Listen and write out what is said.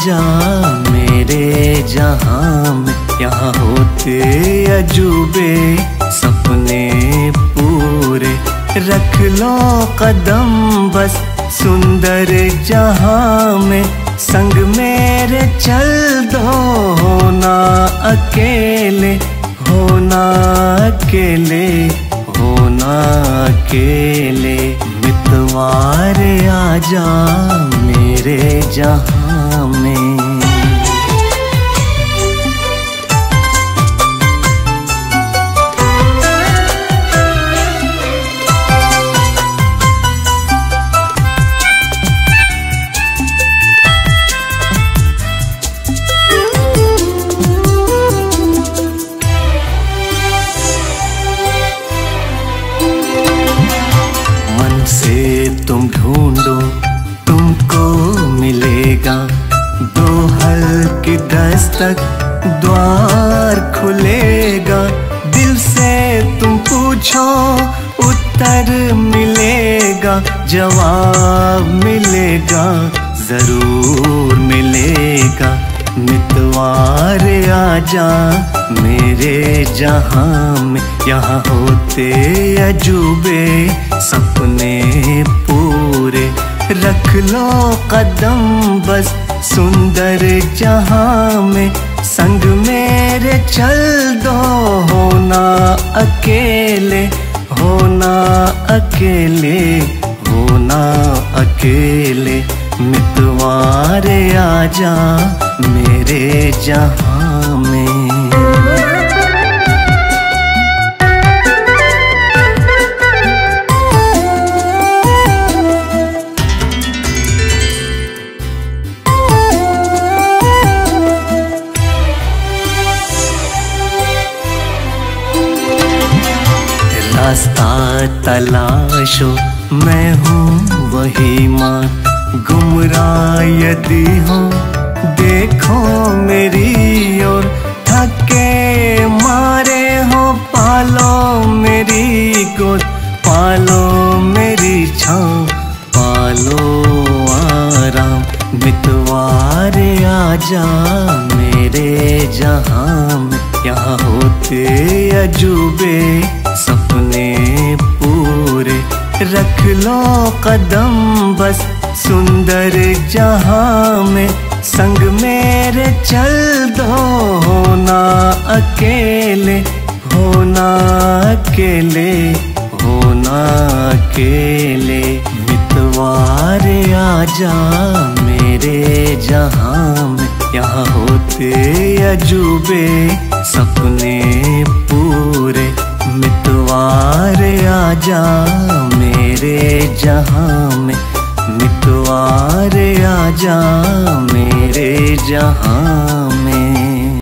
आजा मेरे जहां में, यहाँ होते अजूबे सपने पूरे। रख लो कदम बस सुंदर जहां में, संग मेरे चल दो, होना अकेले, होना अकेले, होना अकेले। मितवार आजा मेरे जहां में। तुम ढूंढो तुमको मिलेगा, दो हल्की दस्तक द्वार खुलेगा। दिल से तुम पूछो उत्तर मिलेगा, जवाब मिलेगा, जरूर मिलेगा। मितवार आजा मेरे जहां में, यहाँ होते अजूबे सपने पूरे। रख लो कदम बस सुंदर जहां में, संग मेरे चल दो, होना अकेले, होना अकेले, होना अकेले। मितवार आजा मेरे जहां में। रास्ता तलाशो मैं हूँ वही माँ, गुमराह यदि हो देखो मेरी ओर। थके मारे हो पालो मेरी गोद, पालो मेरी छाँव, पालो आराम। मितवार आजा मेरे जहां में, यहाँ होते अजूबे सपने पूरे। रख लो कदम बस सुंदर जहां में, संग मेरे चल दो, होना अकेले, होना अकेले, होना अकेले। मितवार आजा मेरे जहां में, यहाँ होते अजूबे सपने पूरे। मितवार आजा मेरे जहां में, मितवार आजा मेरे जहां में।